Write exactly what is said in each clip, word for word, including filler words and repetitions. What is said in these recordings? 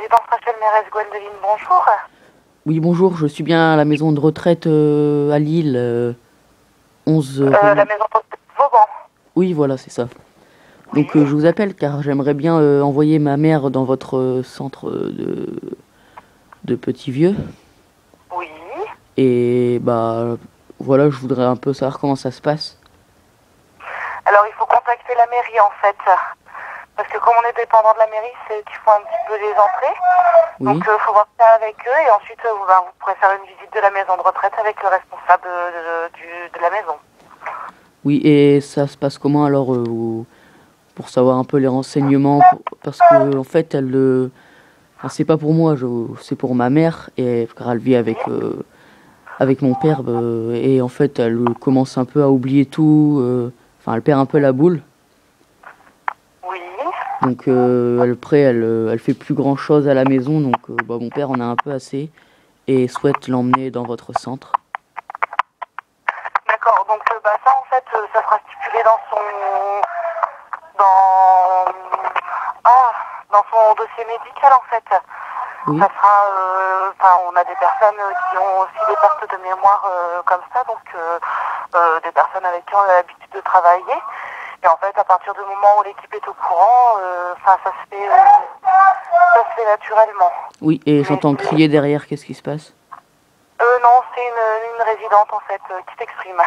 résidence Rachel Mérès Gwendoline, bonjour. Oui, bonjour, je suis bien à la maison de retraite euh, à Lille, euh, onze Euh, la rue. maison de Vauban. Oui, voilà, c'est ça. Oui. Donc euh, je vous appelle car j'aimerais bien euh, envoyer ma mère dans votre euh, centre euh, de, de petits vieux. Oui. Et bah voilà, je voudrais un peu savoir comment ça se passe. Alors il faut contacter la mairie en fait. Parce que comme on est dépendant de la mairie, c'est qu'ils font un petit peu les entrées. Donc Oui, il euh, faut voir ça avec eux et ensuite euh, vous, ben, vous pourrez faire une visite de la maison de retraite avec le responsable de, de, du- de la maison. oui, et ça se passe comment alors euh, vous- pour savoir un peu les renseignements pour- parce que en fait elle euh, enfin, c'est pas pour moi, je, c'est pour ma mère et car elle vit avec euh, avec mon père euh, et en fait elle commence un peu à oublier tout, euh, enfin elle perd un peu la boule, Oui. donc euh, elle, après elle, euh, elle fait plus grand chose à la maison, donc euh, bah, mon père en a un peu assez et souhaite l'emmener dans votre centre. D'accord, donc euh, bah, ça en fait euh, ça sera stipulé dans son dans ah dans son dossier médical en fait. Oui, Ça sera euh, enfin on a des personnes euh, qui ont aussi des pertes de mémoire euh, comme ça, donc euh, euh, des personnes avec qui on a l'habitude de travailler. Et en fait à partir du moment où l'équipe est au courant, euh, enfin ça se fait euh, ça se fait naturellement. oui, et Mais j'entends c'est- crier derrière, qu'est-ce qui se passe? euh, non, c'est une, une résidente en fait euh, qui s'exprime.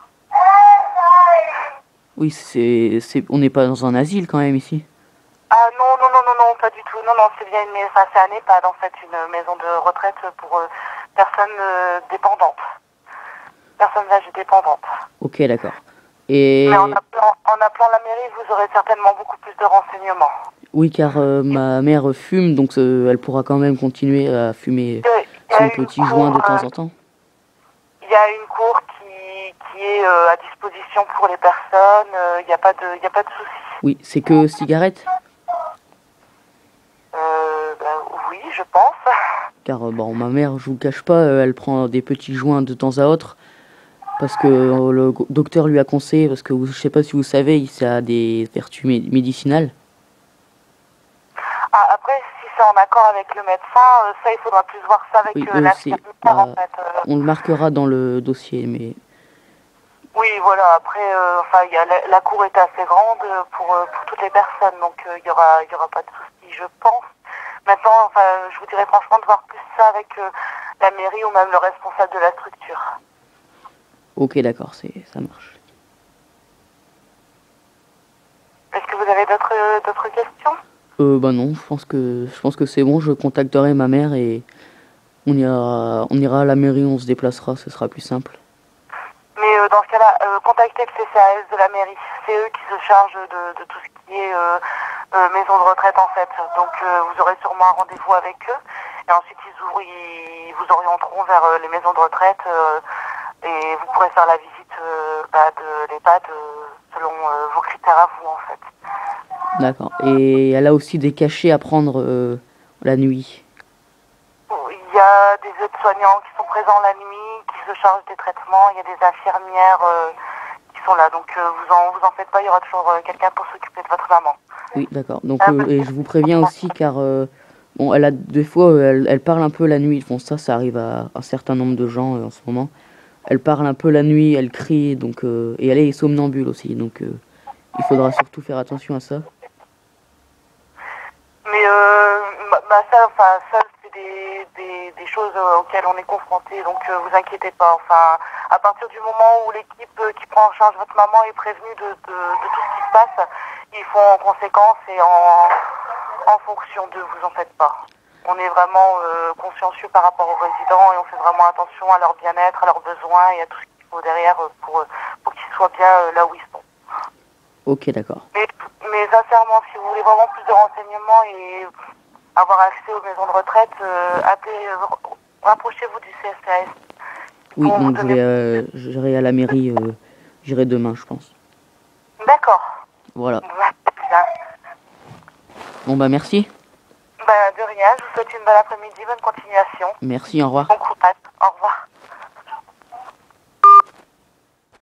Oui, c'est, c'est, on n'est pas dans un asile quand même ici. Ah non, non, non, non, non, pas du tout. Non, non, c'est bien une, mais- enfin, c'est un EHPAD en fait, une maison de retraite pour euh, personnes euh, dépendantes, personnes âgées dépendantes. Ok, d'accord. Mais en Et appelant, en appelant la mairie, vous aurez certainement beaucoup plus de renseignements. oui, car euh, ma mère fume, donc euh, elle pourra quand même continuer à fumer Euh, Il y a son une petit joint cour, de temps euh, en temps. il y a une cour qui, qui est euh, à disposition pour les personnes. euh, Il n'y a pas de, il y a pas de souci. Oui, c'est que cigarette. Euh, ben, oui, je pense. Car euh, bon, ma mère, je vous cache pas, euh, elle prend des petits joints de temps à autre parce que euh, le go- docteur lui a conseillé, parce que vous- je sais pas si vous savez, ça a des vertus mé- médicinales. Ah, après, si c'est en accord avec le médecin, euh, ça, il faudra plus voir ça avec Oui, euh, euh, c'est, l'infirmière en bah, fait. euh. on le marquera dans le dossier, mais Oui, voilà. Après, euh, enfin, il y a la, la cour est assez grande euh, pour, euh, pour toutes les personnes, donc euh, il y aura, il y aura pas de souci, je pense. Maintenant, enfin, je vous dirais franchement de voir plus ça avec euh, la mairie ou même le responsable de la structure. ok, d'accord, c'est, ça marche. Est-ce que vous avez d'autres euh, d'autres questions? Euh, bah non, je pense que, je pense que c'est bon. Je contacterai ma mère et on ira, on ira à la mairie, on se déplacera, ce sera plus simple. Mais euh, dans ce cas-là, euh, contactez le C C A S de la mairie. C'est eux qui se chargent de, de tout ce qui est euh, euh, maison de retraite en fait. Donc euh, vous aurez sûrement un rendez-vous avec eux. Et ensuite ils, ouvrent, ils vous orienteront vers euh, les maisons de retraite euh, et vous pourrez faire la visite euh, bah, de l'EHPAD euh, selon euh, vos critères à vous en fait. D'accord. Et elle a aussi des cachets à prendre euh, la nuit. Il y a des aides-soignants qui sont présents la nuit, qui se chargent des traitements. Il y a des infirmières euh, qui sont là. Donc euh, vous en vous en faites pas, il y aura toujours euh, quelqu'un pour s'occuper de votre maman. Oui, d'accord. Donc, Ah, euh, parce et que- je vous préviens aussi car euh, bon, elle a des fois, euh, elle, elle parle un peu la nuit. Bon, ça, ça arrive à un certain nombre de gens euh, en ce moment. Elle parle un peu la nuit, elle crie, donc euh, et elle est somnambule aussi. Donc, euh, il faudra surtout faire attention à ça. Mais euh, bah, bah, ça, enfin, ça c'est des, des, des choses euh, auxquelles on est confronté, donc euh, vous inquiétez pas. Enfin, à partir du moment où l'équipe euh, qui prend en charge votre maman est prévenue de, de, de tout ce qui se passe, ils font en conséquence et en, en fonction d'eux, vous en faites pas. On est vraiment euh, consciencieux par rapport aux résidents et on fait vraiment attention à leur bien-être, à leurs besoins et à tout ce qu'il faut derrière euh, pour, pour qu'ils soient bien euh, là où ils sont. Ok, d'accord. Mais, mais sincèrement, si vous voulez vraiment plus de renseignements et avoir accès aux maisons de retraite, euh, appelez, euh, rapprochez-vous du C S A S. Ils Oui, vont vous donc je donner. vais, euh, j'irai à la mairie, euh, j'irai demain, je pense. D'accord. Voilà. Bah, c'est bien. Bon bah merci. Bah, de rien, je vous souhaite une bonne après-midi, bonne continuation. Merci, au revoir. Bon courage. Au revoir.